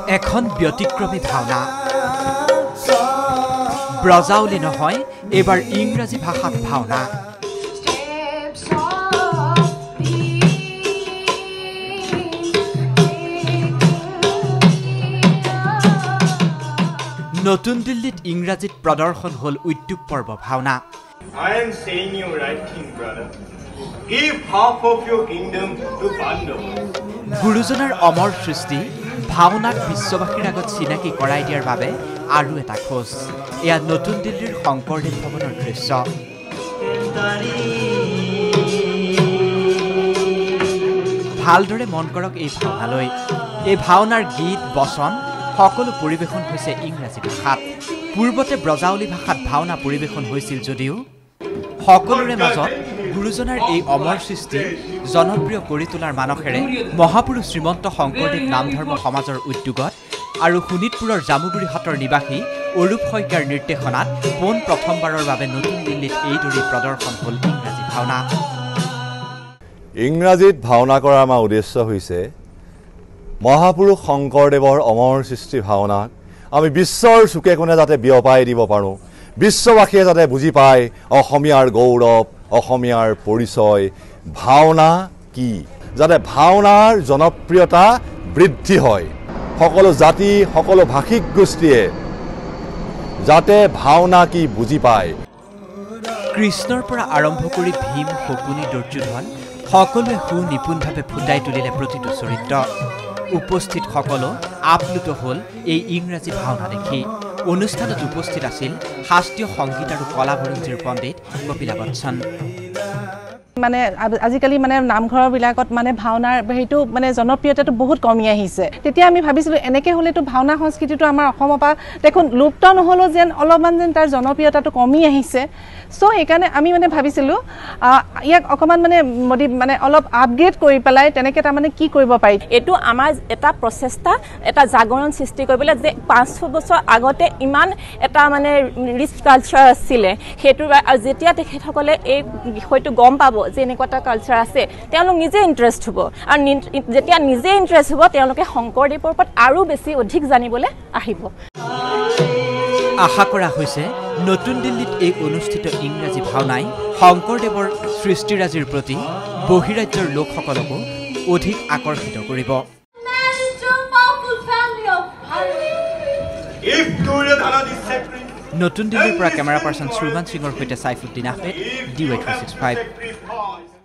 এখন ব্যতিক্ৰমী ভাওনা ব্ৰজাৱলী নহয় এবাৰ ইংৰাজী ভাষাত ভাওনা নতুন দিল্লীত ইংৰাজীত প্ৰদৰ্শন হল উদ্যোগ পৰ্ব ভাওনা I am saying you right thing, brother. Give half of your kingdom to Pandava. গুৰুজনাৰ অমৰ সৃষ্টি ভাওনাক বিশ্ববাসীৰ আগত চিনাকি কৰাই দিয়াৰ বাবে আৰু এটা খোজ এয়া নতুন দিল্লীৰ শংকৰদেৱ ভৱনৰ দৃশ্য ভালদৰে মন কৰক এই ভাওনালৈ এই ভাওনাৰ গীত বচন সকলো পৰিবেশন হৈছে ইংৰাজী ভাষাত পূৰ্বতে ব্ৰজাৱলী ভাষাত ভাওনা পৰিবেশন হৈছিল যদিও সকলোৰে মাজত গুৰুজনাৰ এই অমৰ সৃষ্টি জনপ্ৰিয় কৰি তোলাৰ মানসেৰে মহাপুৰুষ শ্ৰীমন্ত শংকৰদেৱ নামধৰ্ম সমাজৰ উদ্যোগত আৰু শোণিতপুৰৰ জামুগুৰিহাটৰ নিবাসী অৰূপ শইকীয়াৰ নিৰ্দেশনাত পোন প্ৰথমবাৰৰ বাবে নতুন দিল্লীত এইদৰে প্ৰদৰ্শন হ'ল ইংৰাজী ভাওনা ইংৰাজীত ভাওনা কৰাৰ আমাৰ উদ্দেশ্য হৈছে মহাপুৰুষ শংকৰদেৱৰ অমৰ সৃষ্টি ভাওনাক আমি বিশ্বৰ চুকে কোণে যাতে বিয়পাই দিব পাৰোঁ বিশ্ববাসীয়ে যাতে বুজি পায় অসমীয়াৰ গৌৰৱ অসমীয়াৰ পৰিচয় ভাওনা কি যাতে ভাওনাৰ জনপ্ৰিয়তা বৃদ্ধি হয় সকলো জাতি সকলো ভাষিক গোষ্ঠীয়ে যাতে ভাওনা কি বুজি পায় কৃষ্ণৰ পৰা আৰম্ভ কৰি ভীম শকুনি দুৰ্যোধন সকলোৱে সুনিপুণভাৱে ফুটাই তুলিলে প্ৰতিটো চৰিত্ৰ উপস্থিত সকলো আপ্লুত হল এই ইংৰাজী ভাওনা দেখি অনুষ্ঠানত উপস্থিত আছিল শাস্ত্ৰীয় সংগীত আৰু কলাবৰঞ্জীৰ পণ্ডিত কপিলা বচ্চন মানে আজিকালি মানে নামঘৰৰ বিলাকত মানে ভাওনাৰ হেতু মানে জনপ্ৰিয়তাটো বহুত কমি আহিছে তেতিয়া আমি ভাবিছিলো এনেকে হলেতো ভাওনা সংস্কৃতিটো আমাৰ অসমৰ পৰা দেখোন লুপ্ত নহলো যেন অলপমান যেন তাৰ জনপ্ৰিয়তাটো কমি আহিছে সো এইকাৰণে আমি মানে ভাবিছিলো ইয়াক অকমান মানে অলপ আপগ্ৰেড কৰি পেলাই তেনেকে তাৰ মানে কি কৰিব পাৰি এটো আমাৰ এটা প্ৰচেষ্টা এটা জাগৰণ সৃষ্টি কৰিবলৈ যে 500 বছৰ আগতে ইমান এটা মানে ৰিচ কালচাৰ আছিল হেতু যেতিয়া তেখেতসকলে এই বিষয়টো গম পাব যে এনেকুৱা এটা কালচাৰ আছে তেওঁলোক নিজে ইন্টাৰেষ্ট হ'ব আৰু যেতিয়া নিজে ইন্টাৰেষ্ট হ'ব তেওঁলোকে শংকৰদেৱৰ ওপৰত আৰু বেছি অধিক জানিবলৈ আহিব আশা কৰা হৈছে নতুন দিল্লীত এই অনুষ্ঠিত ইংৰাজী ভাওনাই শংকৰদেৱৰ সৃষ্টিৰাজিৰ প্ৰতি বহিৰাজ্যৰ লোকসকলকো অধিক আকৰ্ষিত কৰিব নতুন দিল্লীৰ পৰা কেমেৰা পাৰ্চন শ্ৰীমান সিঙৰ সৈতে সাইফুদ্দিন আহমেদ DY365